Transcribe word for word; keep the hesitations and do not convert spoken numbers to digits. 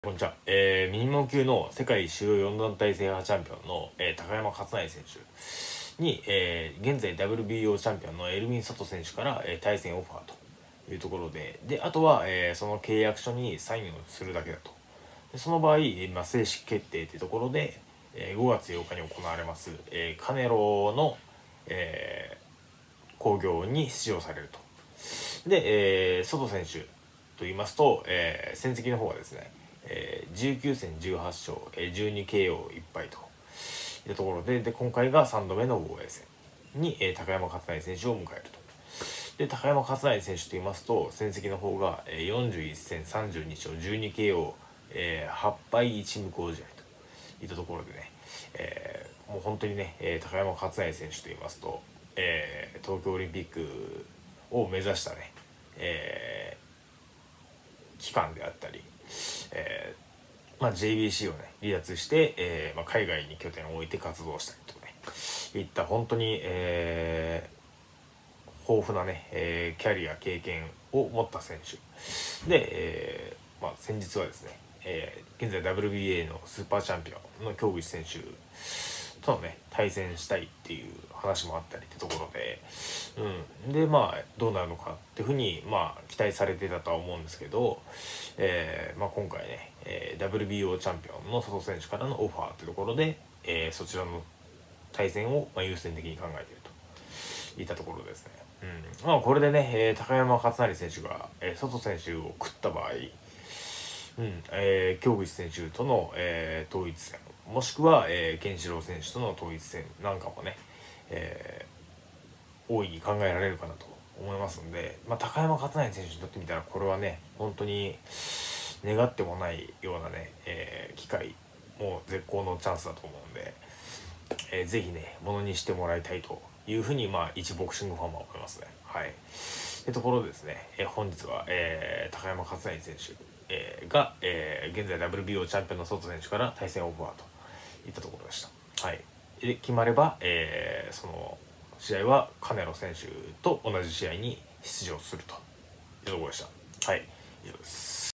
こんにちは。えー、ミニモン級の世界主要よん団体制覇チャンピオンの、えー、高山勝成選手に、えー、現在 ダブリュービーオー チャンピオンのエルヴィン・ソト選手から、えー、対戦オファーというところで、で、あとは、えー、その契約書にサインをするだけだと。でその場合、えーまあ、正式決定というところで、えー、ごがつようかに行われます、えー、カネロの、えー、興行に出場されると。で、えー、ソト選手と言いますと、えー、戦績の方はですね、えー、じゅうきゅう戦じゅうはち勝、えー、じゅうにケーオーいっ敗というところで、で今回がさんどめの防衛戦に、えー、高山勝成選手を迎えると。で高山勝成選手と言いますと、戦績の方が、えー、よんじゅういち戦さんじゅうに勝 じゅうにケーオー、えー、はち敗いち無効試合といったところでね、えー、もう本当にね、えー、高山勝成選手と言いますと、えー、東京オリンピックを目指したね、えー、期間であったり、えーまあ、ジェイビーシー をね離脱して、えーまあ、海外に拠点を置いて活動したりとかね、いった本当に、えー、豊富なね、えー、キャリア経験を持った選手で、えーまあ、先日はですね、えー、現在 ダブリュービーエー のスーパーチャンピオンの京口選手とのね対戦したいっていう話もあったりってところで、うん、でまあどうなるのかっていうふうにまあ期待されてたとは思うんですけど、えーまあ、今回ね、えー、ダブリュービーオー チャンピオンの佐藤選手からのオファーってところで、えー、そちらの対戦をまあ優先的に考えているといったところですね。うん、まあこれでね、えー、高山勝成選手が、えー、佐藤選手を食った場合、うんえー、京口選手との、えー、統一戦もしくは、えー、ケンシロウ選手との統一戦なんかもね、えー、大いに考えられるかなと思いますんで、まあ、高山勝成選手にとってみたらこれはね本当に願ってもないようなね、えー、機会もう絶好のチャンスだと思うんで、えー、ぜひねものにしてもらいたいというふうにまあ一ボクシングファンは思いますね。はい。というところでですね、えー、本日は、えー、高山勝成選手、えー、が、えー、現在 ダブリュービーオー チャンピオンの外選手から対戦オファーといったところでした。はい。で決まれば、えー、その試合はカネロ選手と同じ試合に出場するというところでした。はい。以上です。